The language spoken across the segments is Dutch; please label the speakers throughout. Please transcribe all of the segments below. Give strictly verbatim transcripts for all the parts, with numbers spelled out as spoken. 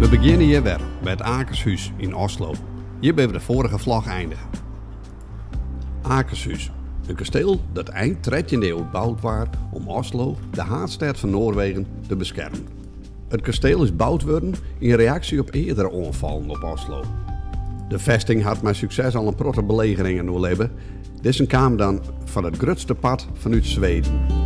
Speaker 1: We beginnen hier weer bij het Akershuis in Oslo. Hier hebben we de vorige vlog eindigen. Akershuis, een kasteel dat eind dertiende eeuw gebouwd werd om Oslo, de haardstad van Noorwegen, te beschermen. Het kasteel is gebouwd worden in reactie op eerdere aanvallen op Oslo. De vesting had met succes al een protte belegeringen doorleven. Deze kwam dan van het grootste pad vanuit Zweden.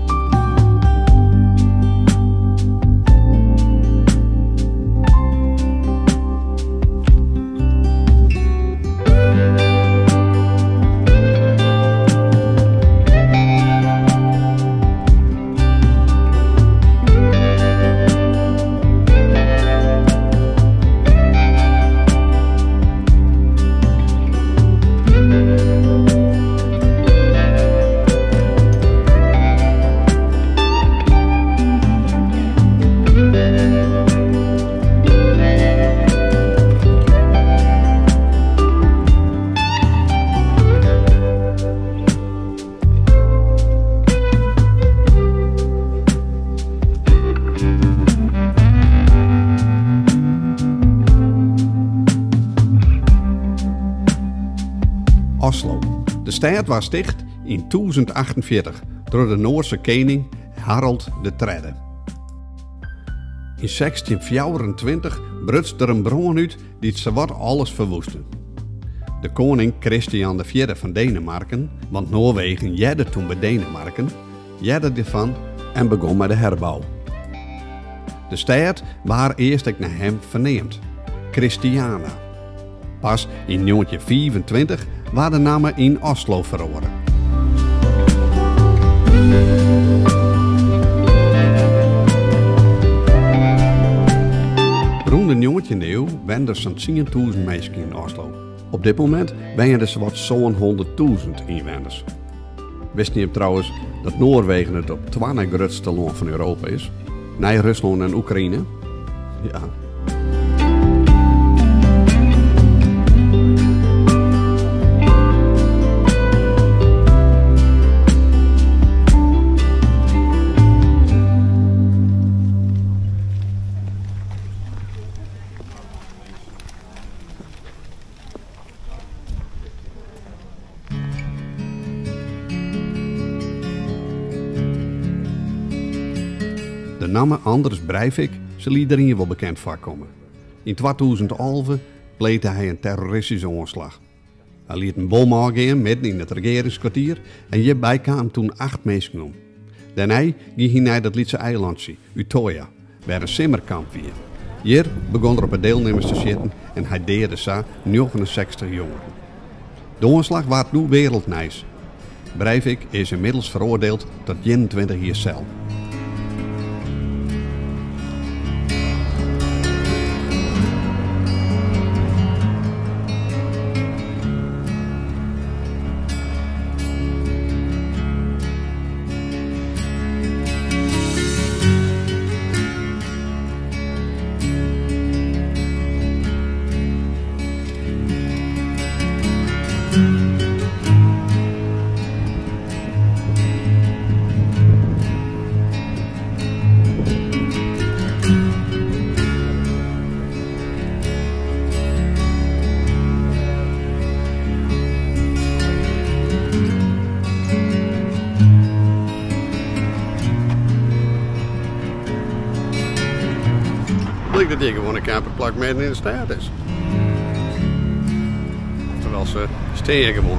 Speaker 1: Oslo. De stad was sticht in duizend achtenveertig door de Noorse koning Harald de Derde. In zestien vierentwintig brutste er een bron uit die het zowat alles verwoestte. De koning Christian de Vierde van Denemarken, want Noorwegen jedde toen bij Denemarken, jedde ervan en begon met de herbouw. De stad waar eerst naar hem verneemd, Christiana. Pas in negentien vierentwintig waar de namen in Oslo verloren. Rond de negentiende eeuw waren er zo'n tienduizend mensen in Oslo. Op dit moment zijn er zowat zo'n honderdduizend inwoners. Wist je trouwens dat Noorwegen het op tweede grootste land van Europa is? Na Rusland en Oekraïne? Ja. De naam Anders Breivik zal iedereen wel bekend voorkomen. In tweeduizend elf pleegde hij een terroristische aanslag. Hij liet een bom aangaan midden in het regeringskwartier en hierbij kwamen toen acht mensen om. Daarna ging hij naar het Lietse eilandje, Utøya, waar een simmerkamp weer. Hier begon er op de deelnemers te zitten en hij deerde zo negenenzestig jongeren. De aanslag werd nu wereldnieuws. Breivik is inmiddels veroordeeld tot eenentwintig jaar cel. Dat die gewoon een camperplak midden in de stad is. Terwijl ze steen gewoon.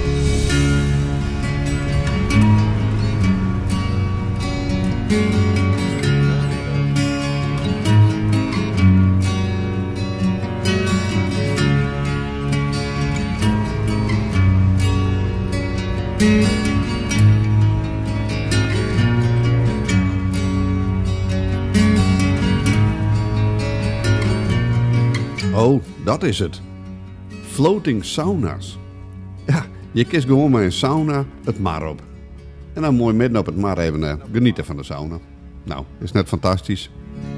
Speaker 1: Oh, dat is het. Floating sauna's. Ja, je kiest gewoon met een sauna het mar op. En dan mooi midden op het mar even uh, genieten van de sauna. Nou, is net fantastisch.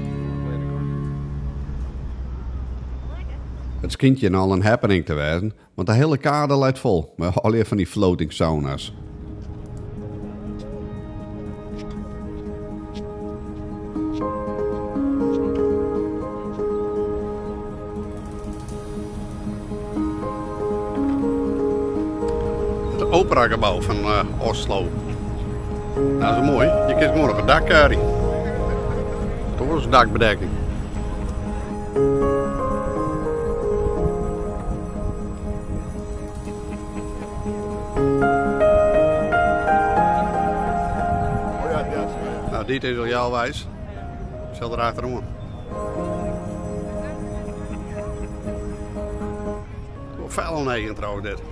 Speaker 1: Het schijnt je al een happening te wezen, want de hele kade lijkt vol met al van die floating sauna's. operagebouw van uh, Oslo. Nou, dat is mooi. Je kunt gewoon op het dak keren. Toch is dakbedekking. Nou, dit is al jouw wijs. Ik zal erachterom. Veel oneigen trouwens dit.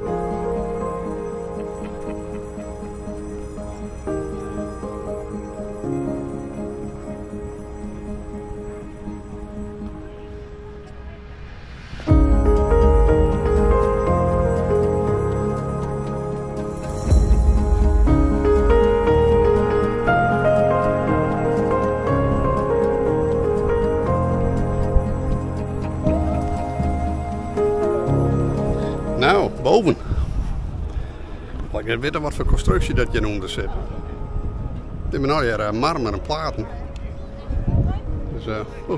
Speaker 1: Nou, boven. Ik weet niet wat voor constructie dat je onder zit. Het is nou hier uh, marmer en platen. Dus, uh, oh.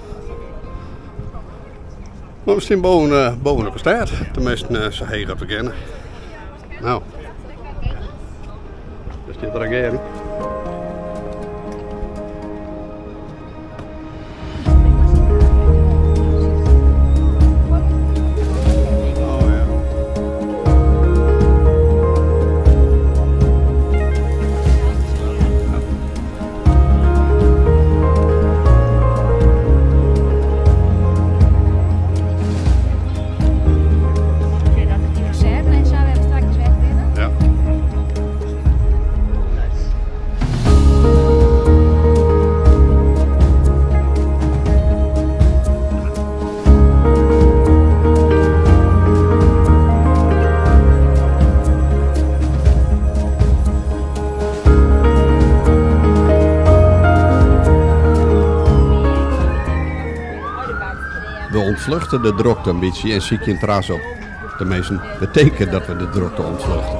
Speaker 1: Maar we staan boven, uh, boven op de staat. Tenminste, uh, zo heeg op te kennen. Nou. Dat is dit regering. We ontvluchten de drukte een beetje en ziek in het ras op. Tenminste, betekent dat we de drukte ontvluchten.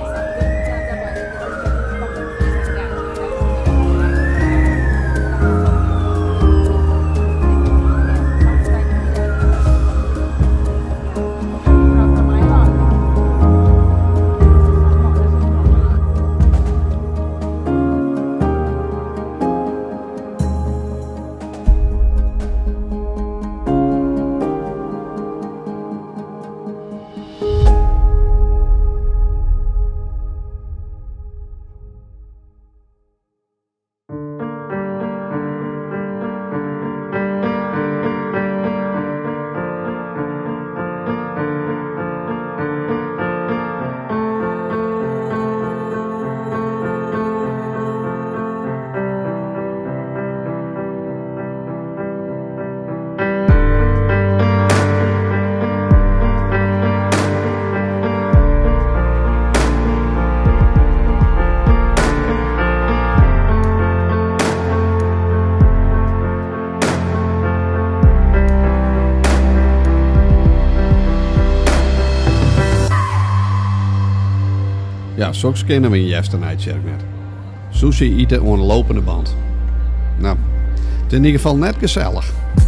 Speaker 1: Ja, soks kennen we in Jesternijd net. Sushi eten aan een lopende band. Nou, het is in ieder geval net gezellig.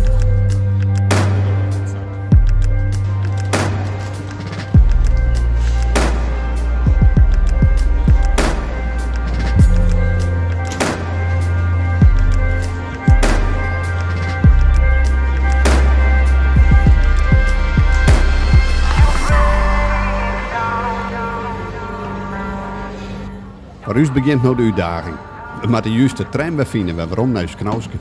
Speaker 1: Voor ons begint nou de uitdaging. We moeten de juiste trein vinden waar we om naar Knauske.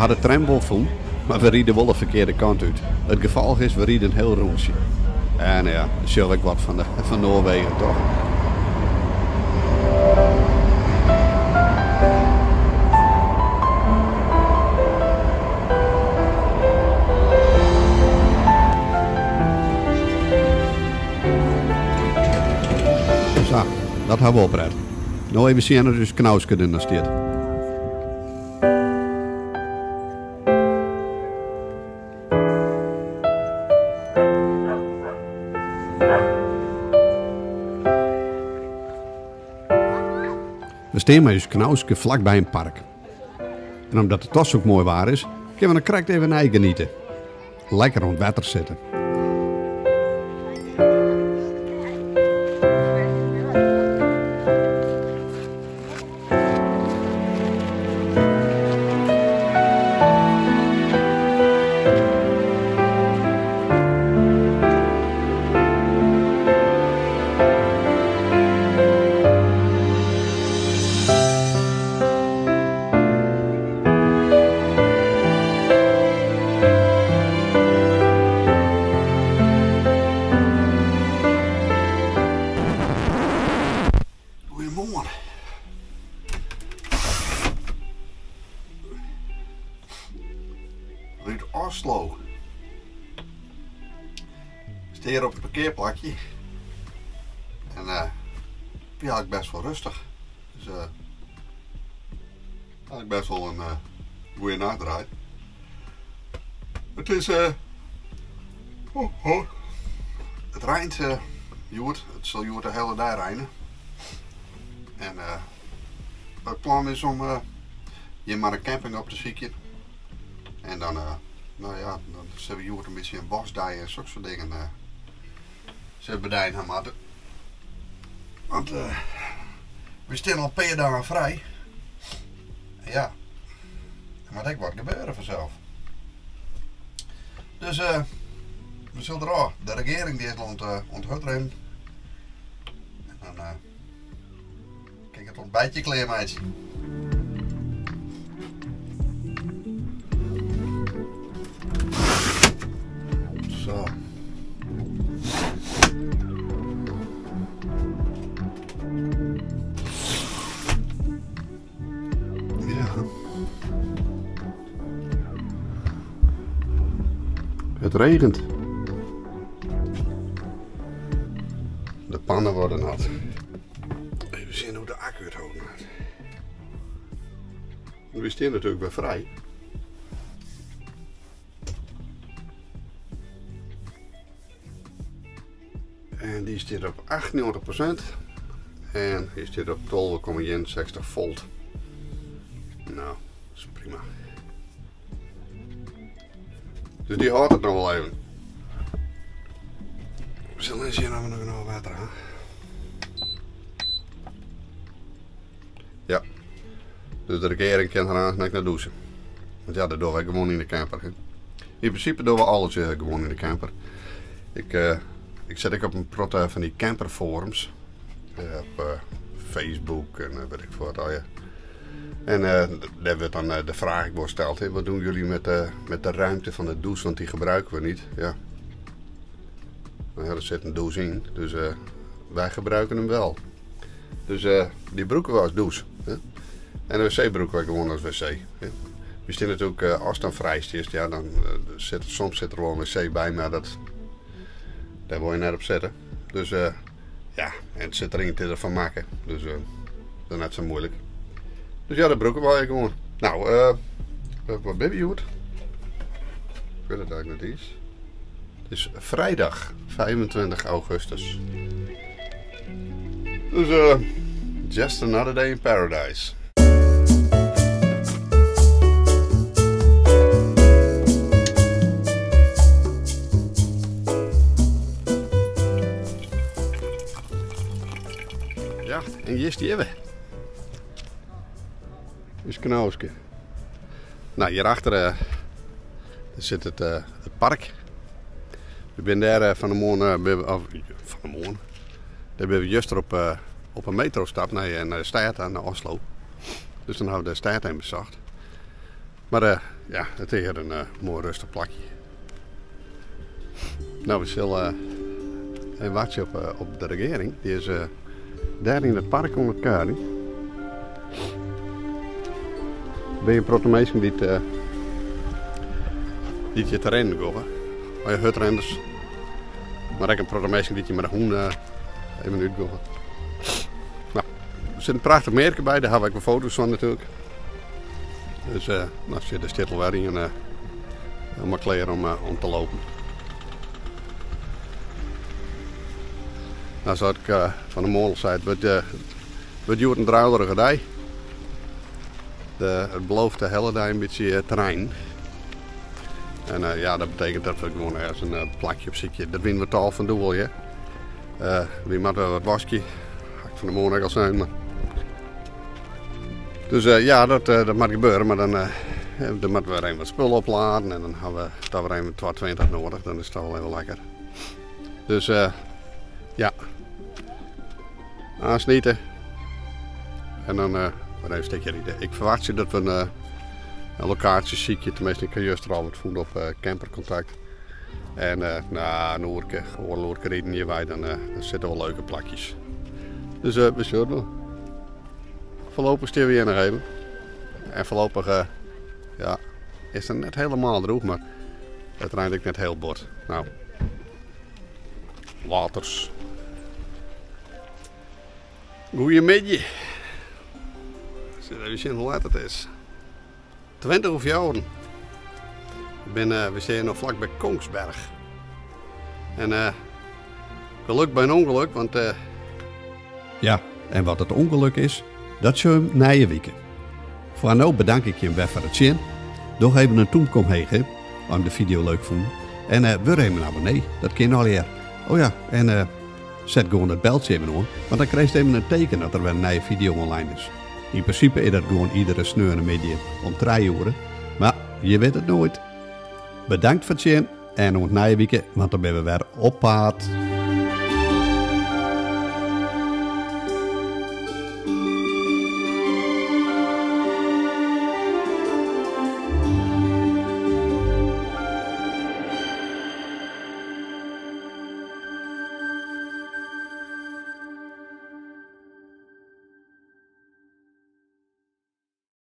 Speaker 1: hadden de tram wel vol, maar we rieden wel de verkeerde kant uit. Het gevolg is, we rieden een heel rondje. En ja, dat zul ik wat van, de, van Noorwegen toch. Zo, dat hebben we opgered. Nou even zien, er dus knausken in de stad. We staan met ons knauske vlakbij een park. En omdat het tas ook mooi waar is, kunnen we dan correct even naar genieten. Lekker rond water zitten. Goedemorgen. Uit Oslo. Ik sta hier op het parkeerplakje. En uh, ja, ik best wel rustig. Dus uh, eigenlijk best wel een uh, goede nachtdraai. Het is uh, oh, oh. Het regent uh, joert. Het zal joert de hele dag regenen. En uh, het plan is om uh, hier maar een camping op te zoeken. En dan, uh, nou ja, dan zullen we hier een beetje een bosdij en zulke soort dingen. Uh, zullen we bedijnen gaan maken. Want uh, we staan al een paar dagen vrij. En ja, maar dat wordt gebeuren vanzelf. Dus uh, we zullen er al, de regering die is ont, uh, onthutren. En dan uh, kijk het ontbijtje kleer, meidje. Zo. Ja. Het regent. De pannen worden nat. Even zien hoe de accu het houden gaat. We staan natuurlijk weer vrij. En die staat op achtennegentig procent. En die staat op twaalf komma eenenzestig volt. Nou, dat is prima. Dus die houdt het nog wel even. We zullen eens zien of we nog een water aan. Ja. Dus de regering kan eraan naar douchen. Want ja, dat doen wij gewoon in de camper. Hè. In principe doen we alles uh, gewoon in de camper. Ik, uh, ik zet ik op een prot van die camperforums. Uh, op uh, Facebook en uh, weet ik wat al ja. En uh, daar werd dan uh, de vraag gesteld, hè, wat doen jullie met, uh, met de ruimte van de douche, want die gebruiken we niet. Ja. Nou ja, er zit een douche in, dus uh, wij gebruiken hem wel. Dus uh, die broeken we als douche. Hè. En de wc broeken we gewoon als wc. Hè. We staan natuurlijk, uh, als het dan vrij is, ja, dan, uh, zit, soms zit er wel een wc bij, maar dat, daar wil je net op zetten. Dus uh, ja, en het zit erin te ervan maken, dus uh, dat is net zo moeilijk. Dus ja, dat broeken we gewoon. Nou, uh, wat ben je goed? Ik weet het eigenlijk niet eens. Het is vrijdag vijfentwintig augustus. Dus uh, just another day in paradise. Ja, en hier is die even. Is Knauwske. Nou, hierachter uh, zit het, uh, het park. We zijn daar uh, van de morgen, uh, of, van de morgen, daar ben we juist op, uh, op een metro stap naar, naar de stad, naar Oslo. Dus dan hebben we de stad heen bezocht. Maar uh, ja, het is hier een uh, mooi rustig plakje. Nou, we zullen uh, even wachten op, uh, op de regering. Die is uh, daar in het park onder het Karing. Ben je een protomeesje die uh, die je te rennen gaan. Maar je hutrenders. Maar ik een protomeesje die je met een hoen uh, even uitgaan. Nou, er zit een prachtig merken bij, daar heb ik wel foto's van natuurlijk. Dus uh, nou zit de stittel weer in en uh, helemaal klaar om, uh, om te lopen. Nou zou ik uh, van de molen zei, het uh, wordt een druilerige dag. De, het belooft de hele dag een beetje uh, terrein. En uh, ja, dat betekent dat we gewoon ergens een uh, plakje op zitje. Dat winnen we taal van doel, ja. Uh, wie moet wel wat wasje. Ga ik van de morgen al zijn. Maar... Dus uh, ja, dat, uh, dat moet gebeuren. Maar dan, uh, dan moeten we er even wat spullen opladen. En dan hebben we dat we even tweeëntwintig nodig. Dan is het wel even lekker. Dus uh, ja. Aansnieten. En dan uh, even een stukje rieten. Ik verwacht je dat we een, uh, een locatie ziekje. Tenminste, ik kan juist er al wat voelen op uh, campercontact. En uh, nou, een oerke, gewoon een oerke rieten hierbij. Dan, uh, dan zitten wel leuke plakjes. Dus uh, we zullen wel. Voorlopig stil weer nog even. En voorlopig uh, ja, is het net helemaal droog, maar uiteindelijk net heel bord. Nou, waters. Goeiemiddag. Even zien hoe laat het is. twintig of jaren. Ik ben, uh, we zijn nog vlak bij Kongsberg. En uh, geluk bij een ongeluk, want... Uh... Ja, en wat het ongeluk is, dat zullen we na je weken. Voor nu bedank ik je weer voor het zien. Nog even een toem kom heen, om de video leuk vonden. En uh, we even naar beneden, dat kan al hier. Oh ja, en uh, zet gewoon het beltje even aan, want dan krijg je even een teken dat er weer een nieuwe video online is. In principe is dat gewoon iedere sneurde media om drie uur, maar je weet het nooit. Bedankt voor het zien en nog na je weekend, want dan ben we weer op pad.